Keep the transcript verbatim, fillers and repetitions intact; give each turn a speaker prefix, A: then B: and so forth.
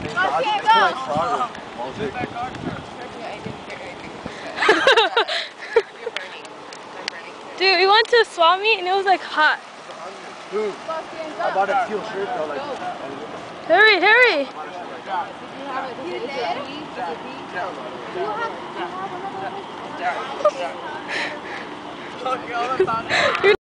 A: Dude, we went to a swap meet and it was like hot.
B: Dude, I bought a teal shirt though, like.
A: Hurry, hurry!
C: You have, you have another one?